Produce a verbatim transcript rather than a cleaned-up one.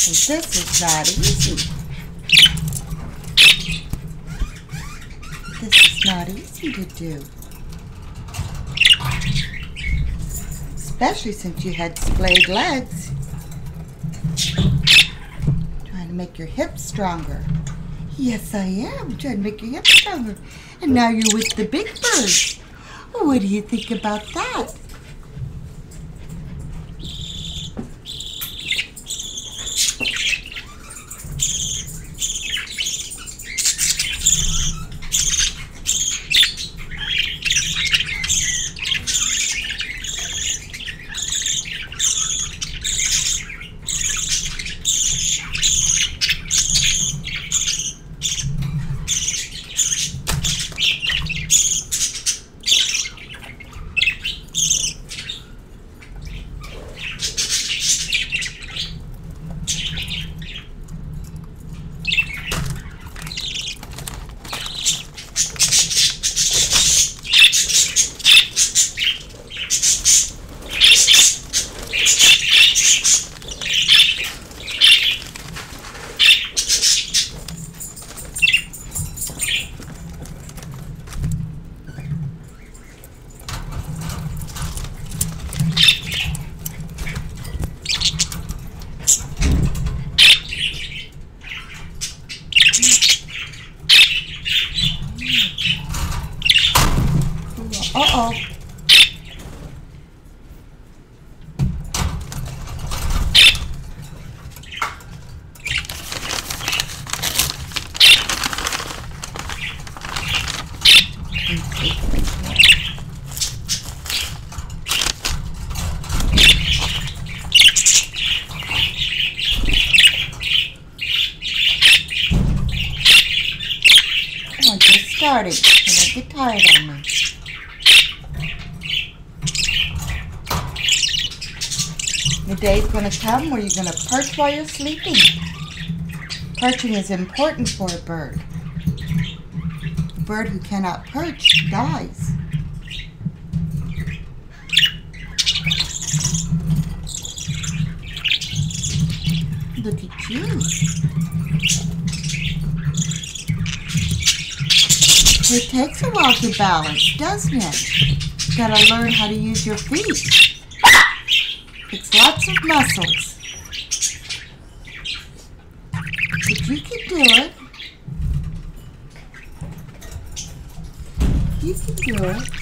'cause this is not easy. This is not easy to do. Especially since you had splayed legs. Trying to make your hips stronger. Yes, I am. Trying to make your hips stronger. And now you're with the big birds. What do you think about that? Uh-oh. Come on, just starting. Don't get tired on me. The day's going to come where you're going to perch while you're sleeping. Perching is important for a bird. A bird who cannot perch dies. Look at you. It takes a while to balance, doesn't it? You gotta learn how to use your feet. It's lots of muscles. But you can do it. You can do it.